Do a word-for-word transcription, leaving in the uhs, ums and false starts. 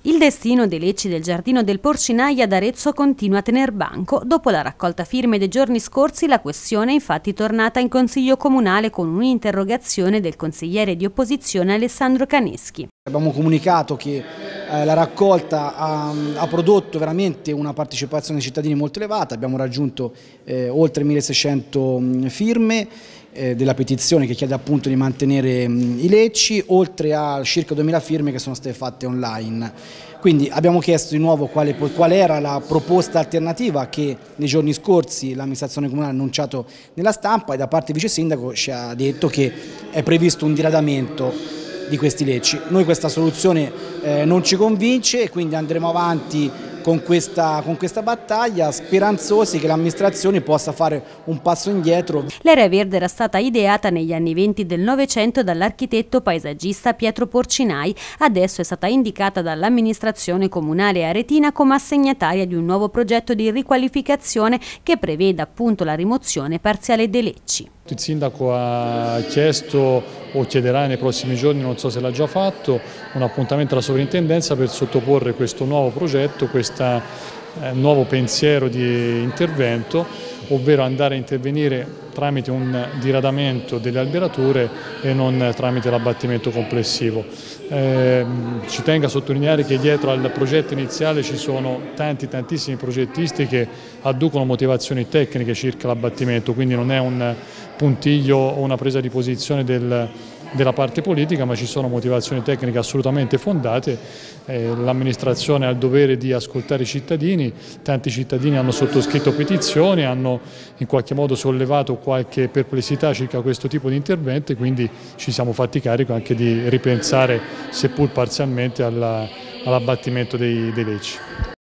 Il destino dei lecci del giardino del Porcinai ad Arezzo continua a tener banco. Dopo la raccolta firme dei giorni scorsi, la questione è infatti tornata in Consiglio Comunale con un'interrogazione del consigliere di opposizione Alessandro Caneschi. Abbiamo comunicato che eh, la raccolta ha, ha prodotto veramente una partecipazione dei cittadini molto elevata, abbiamo raggiunto eh, oltre milleseicento firme eh, della petizione che chiede appunto di mantenere mh, i lecci, oltre a circa duemila firme che sono state fatte online. Quindi abbiamo chiesto di nuovo quale, qual era la proposta alternativa che nei giorni scorsi l'amministrazione comunale ha annunciato nella stampa, e da parte del vice sindaco ci ha detto che è previsto un diradamento di questi lecci. Noi questa soluzione eh, non ci convince e quindi andremo avanti con questa, con questa battaglia, speranzosi che l'amministrazione possa fare un passo indietro. L'area verde era stata ideata negli anni venti del Novecento dall'architetto paesaggista Pietro Porcinai, adesso è stata indicata dall'amministrazione comunale aretina come assegnataria di un nuovo progetto di riqualificazione che prevede appunto la rimozione parziale dei lecci. Il sindaco ha chiesto o chiederà nei prossimi giorni, non so se l'ha già fatto, un appuntamento alla sovrintendenza per sottoporre questo nuovo progetto, questo eh, nuovo pensiero di intervento, ovvero andare a intervenire tramite un diradamento delle alberature e non tramite l'abbattimento complessivo. Eh, ci tengo a sottolineare che dietro al progetto iniziale ci sono tanti tantissimi progettisti che adducono motivazioni tecniche circa l'abbattimento, quindi non è un puntiglio o una presa di posizione del, della parte politica, ma ci sono motivazioni tecniche assolutamente fondate. Eh, l'amministrazione ha il dovere di ascoltare i cittadini, tanti cittadini hanno sottoscritto petizioni, hanno in qualche modo sollevato qualche perplessità circa questo tipo di intervento e quindi ci siamo fatti carico anche di ripensare, seppur parzialmente, all'abbattimento dei, dei lecci.